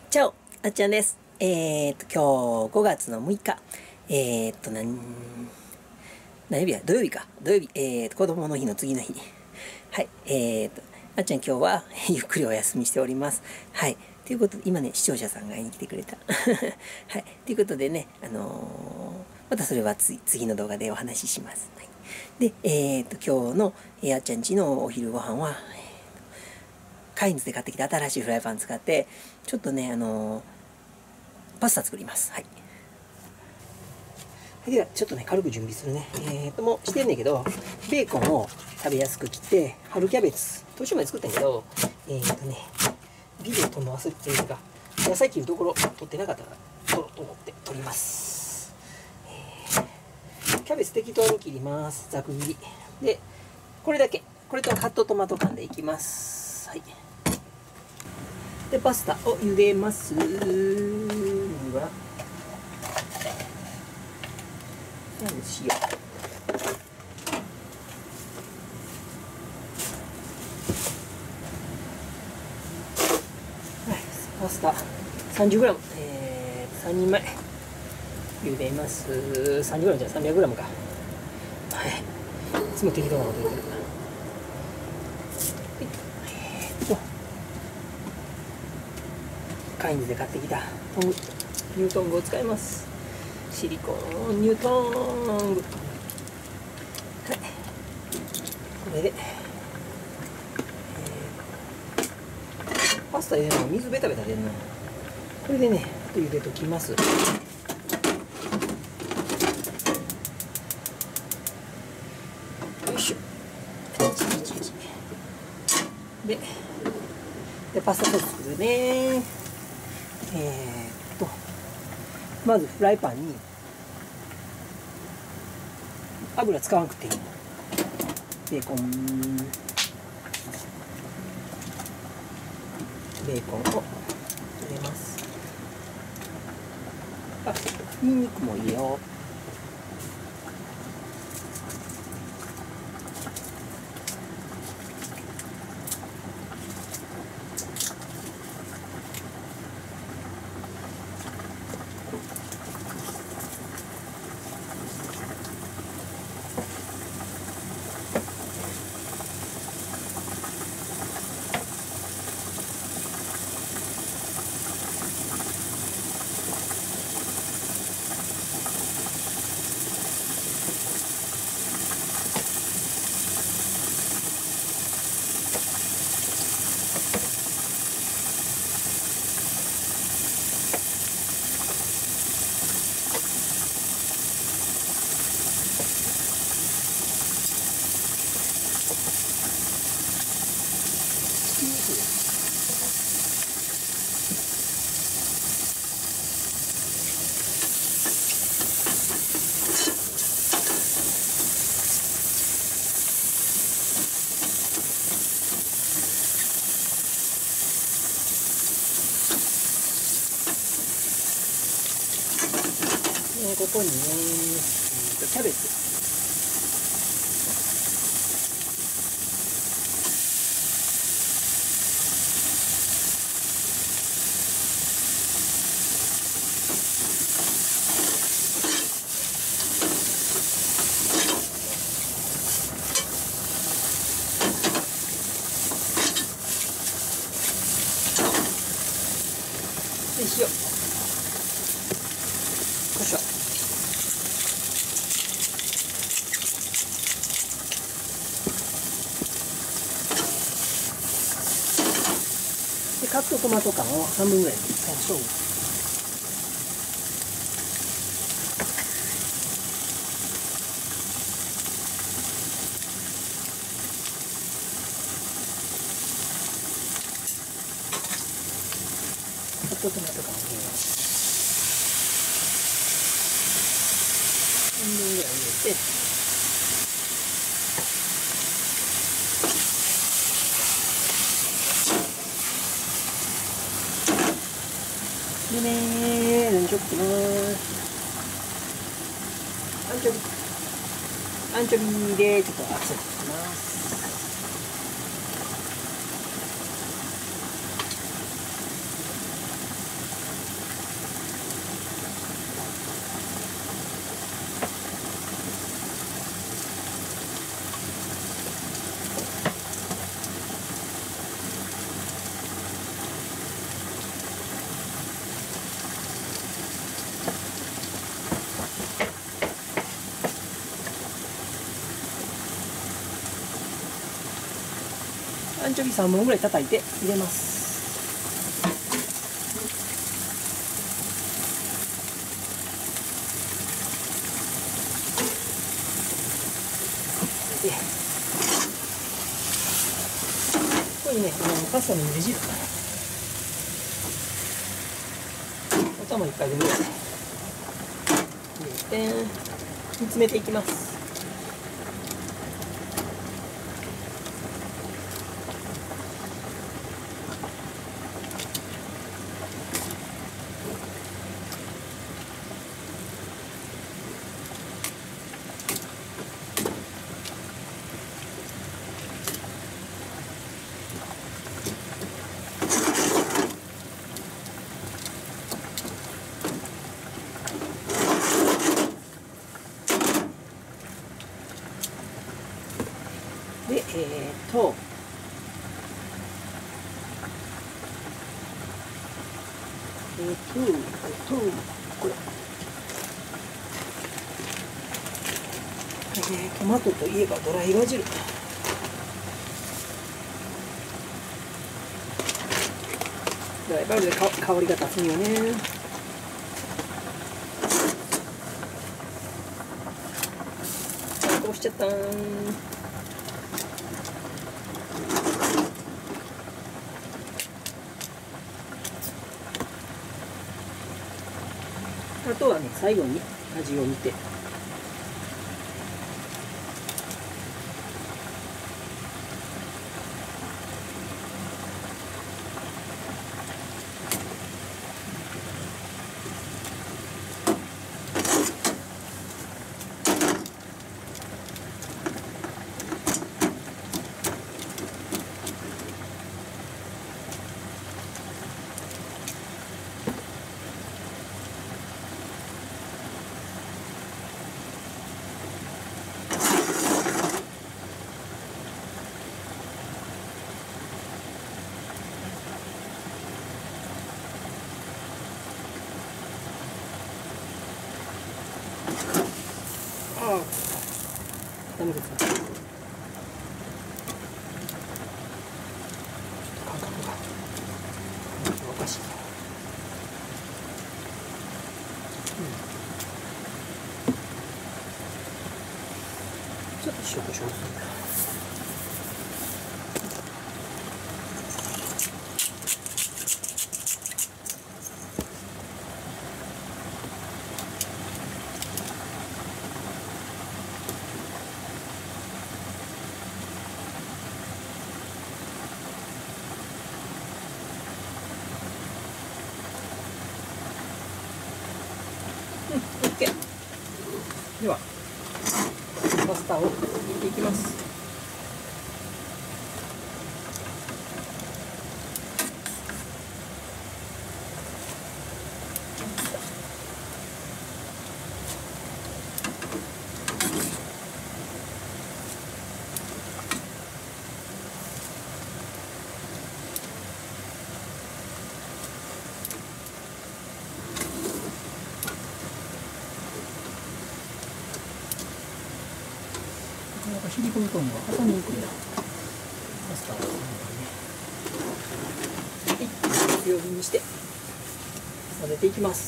チャオ、あっちゃんです。今日5月の6日。何曜日や土曜日か。土曜日。子供の日の次の日。はい。あっちゃん今日はゆっくりお休みしております。はい。ということで、今ね、視聴者さんが会いに来てくれた。はい。ということでね、またそれは次の動画でお話しします。はい、で、今日の、あっちゃんちのお昼ご飯は、カインズで買ってきた新しいフライパン使って、ちょっとね、パスタ作ります。はい。では、ちょっとね、軽く準備するね。もうしてんねんけど、ベーコンを食べやすく切って、春キャベツ、途中まで作ったんやけど、ビデオ撮るの忘れてるか、野菜切るところ撮ってなかったから、撮ろうと思って撮ります。キャベツ適当に切ります。ざく切り。で、これだけ。これとカットトマト缶でいきます。はい。で、パスタを茹でます。は塩。パスタ 30g、3人前茹でます。30g じゃ 300g か。はい。いつも適当なこと言ってるから。カインズで買ってきたトング、ニュートングを使います。シリコーンニュートング。はい。これで、パスタ入れるの水ベタベタ出るな。これでね、あと茹でときます。よいしょ。で、パスタソース作るね。まずフライパンに油使わなくていい。ベーコンを入れます。あ、ニンニクも入れよう。ここにね、キャベツ。で、塩。胡椒。で、カットトマト缶を半分ぐらいに使いましょう。カットトマト缶を入れます。半分ぐらい入れて、でね、何しよっかな。アンチョビでちょっと熱くします。 ンチョビ3本ぐらい叩いて入れます。でここにね、パスタの茹で汁、お玉1杯分ぐらい入れて煮詰めていきます。で、これ、トマトといえばドライバジル。ドライバジルで香りが立つんよね。こうしちゃったーん。あとはね、最後に味を見て。ああ、ダメですね。ちょっと感覚がおかしい。ちょっと塩コショウする。OK。ではパスタを入れていきます。なんか切り込み込むのが挟みにくいな。パスタをね、強火にして混ぜていきます。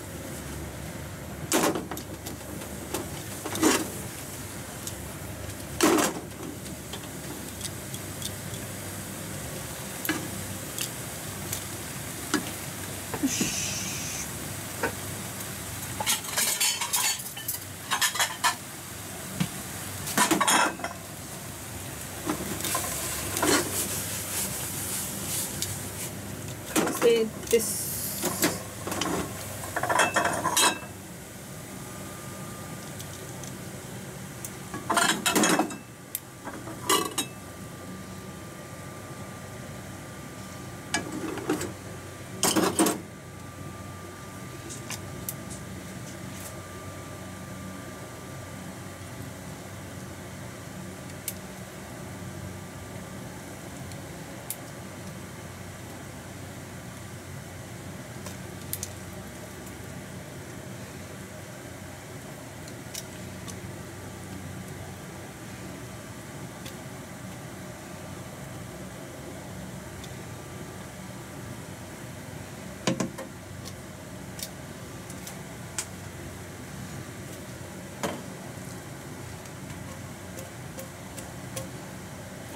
よし。です。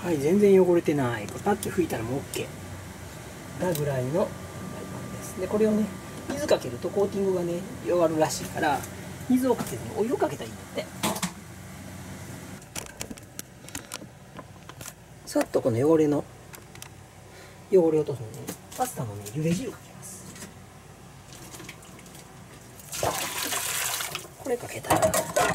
はい、全然汚れてない。パッて拭いたらもう OK なぐらいのフライパンです。でこれをね、水かけるとコーティングがね弱るらしいから、水をかけずにお湯をかけたらいいんだって。さっとこの汚れを落とすのに、パスタのね茹で汁かけます。これかけたら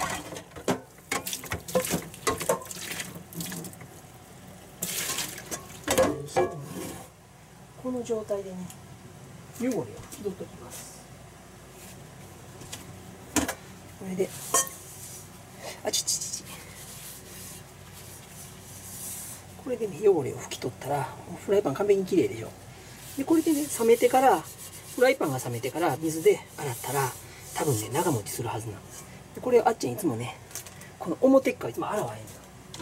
この状態でね汚れを拭き取っておきます。これでこれでね汚れを拭き取ったらフライパン完璧にきれいでしょ。でこれでねフライパンが冷めてから水で洗ったら多分ね長持ちするはずなんです。でこれをあっちゃんいつもねこの表側いつも洗わへんの。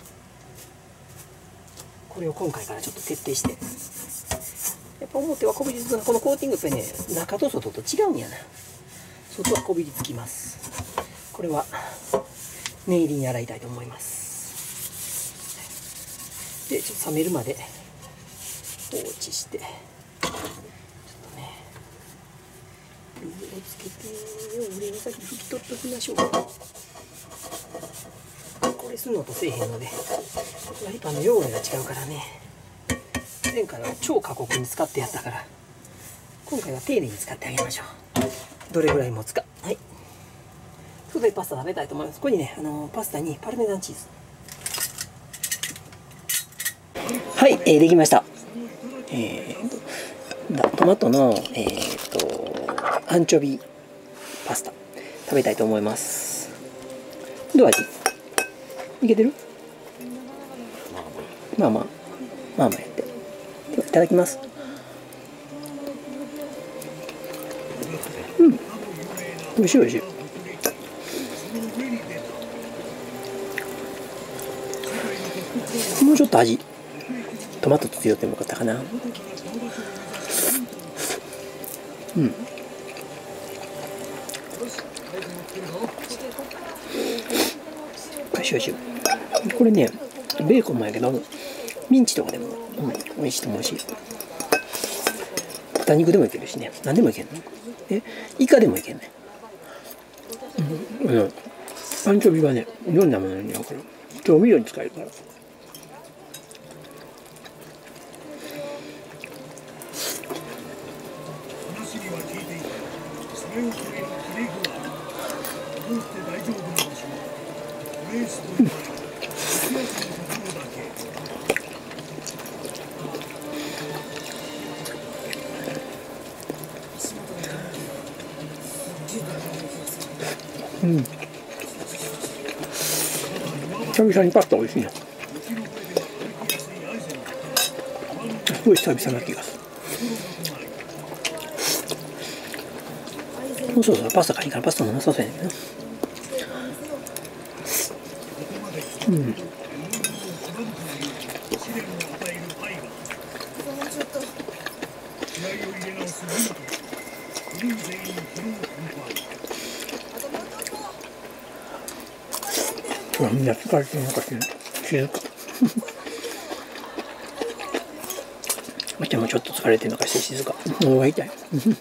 これを今回からちょっと徹底して、やっぱ表はこびりつくな。このコーティングやっぱりね中と外と違うんやな。外はこびりつきます。これは念入りに洗いたいと思います。でちょっと冷めるまで放置して、ちょっとねルーをつけて汚れを先拭き取っておきましょう。これするのとせえへんのでフライパンの汚れが違うからね。前回は超過酷に使ってやったから、今回は丁寧に使ってあげましょう。どれぐらい持つか。はい、ということでパスタ食べたいと思います。ここにねパスタにパルメザンチーズ。はい、できました。トマトの、アンチョビパスタ食べたいと思います。どう味？いけてる？まあやって。ではいただきます。美味しい美味しい。もうちょっと味トマトと強くてもよかったかな。おいしいおいしい。これねベーコンもやけどミンチとかでも、美味しいと思うし、豚肉でもいけるしね。何でもいけるの。イカでもいけるね。アンチョビはねいろんなものに合うから調味料に使えるから。久々にパスタ美味しいな。すごい久々な気がする。もうそうそうパスタ買いからパスタもなさそうやねんけど。みんな疲れてるのかしら。静か。あっちゃんもちょっと疲れてるのかして静か。もう痛い。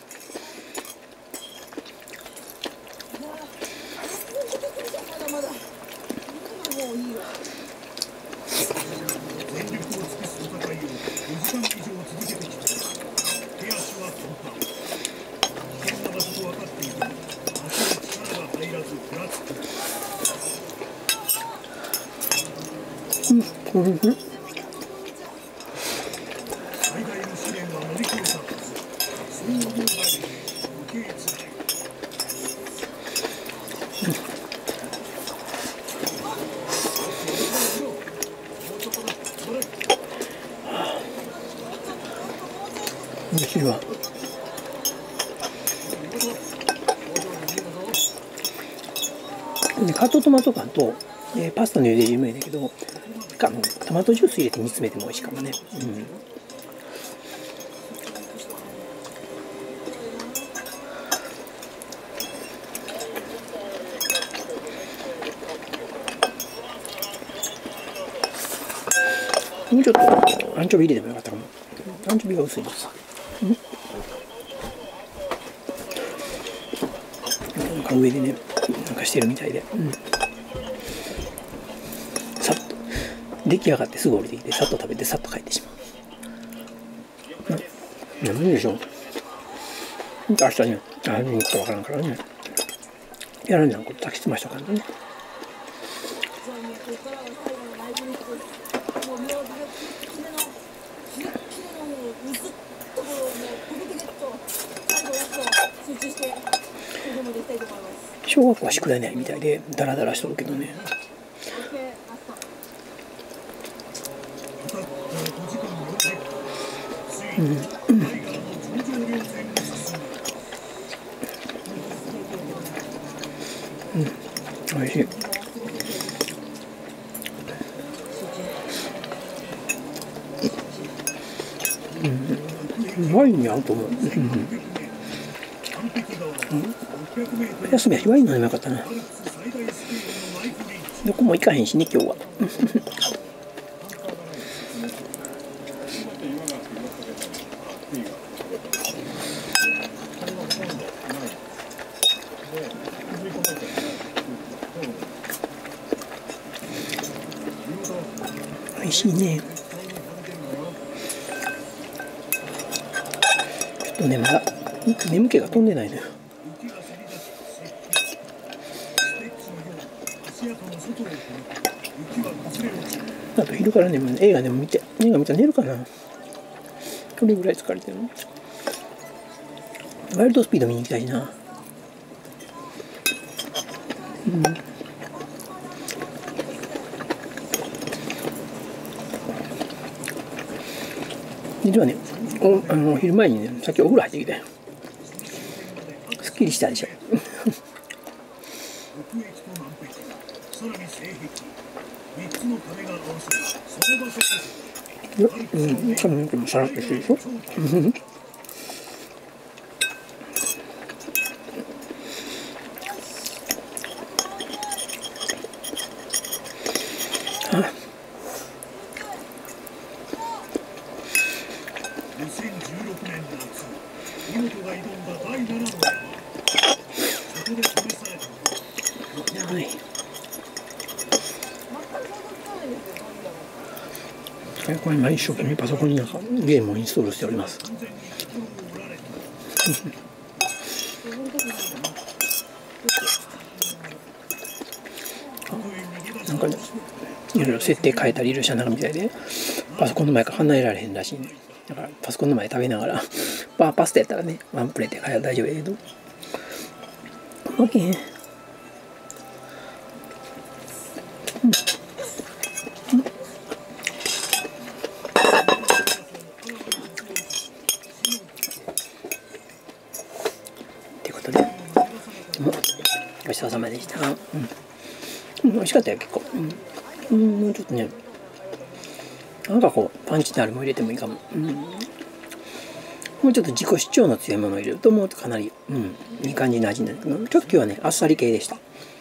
美味しいわ。カットトマト缶と、パスタの茹で汁もいいんだけど、トマトジュース入れて煮詰めても美味しいかもね。 もうちょっとアンチョビ入れてもよかったかも。アンチョビが薄いんですさ。なんか上でね、なんかしてるみたいで、さっと出来上がってすぐ降りてきて、さっと食べてさっと帰ってしまう。何でしょう。明日ね、何に行くかわからんからね。やらんじゃんこと炊きつましたからね。小学校は宿題ないみたいでダラダラしとるけどね。おいしい。ワインに合うと思う。休みはワイン飲めばよかったな。どこも行かへんしね今日は。美味しいね。ちょっとねまだ眠気が飛んでないのよ。あと昼からね映画でも見て映画見たら寝るかな。それぐらい疲れてる。ワイルドスピード見に行きたいな。実はね昼前にねさっきお風呂入ってきてすっきりしたでしょ。髪の毛もさらっとしてるでしょ。これ今一生懸命パソコンになんかゲームをインストールしております。なんかね、いろいろ設定変えたりいろいろしながらみたいで、パソコンの前から離れられへんらしいね。だからパソコンの前で食べながらパスタやったらねワンプレートで大丈夫やけど、負けへん。ってことでごちそうさまでした。美味しかったよ結構。もうちょっとねなんかこうパンチのあるもの入れてもいいかも。もうちょっと自己主張の強いものを入れるともうかなり、いい感じの味になるけど、ちょっと今日はねあっさり系でした。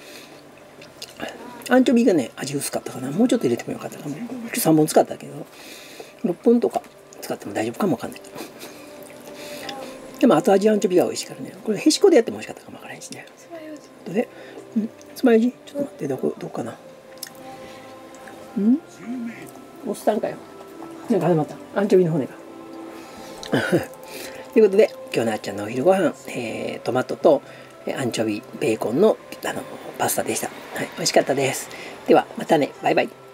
アンチョビがね味薄かったかな。もうちょっと入れてもよかったかも。3本使ったけど6本とか使っても大丈夫かもわかんない。でも後味アンチョビが美味しいからね、これへしこでやっても美味しかったかもわからないしね。でつまようじちょっと待って、どこかな。おっさんかよ。なんか始まった。アンチョビの骨が。ということで今日のあっちゃんのお昼ご飯、トマトとアンチョビベーコンのパスタでした。はい、美味しかったです。ではまたね、バイバイ。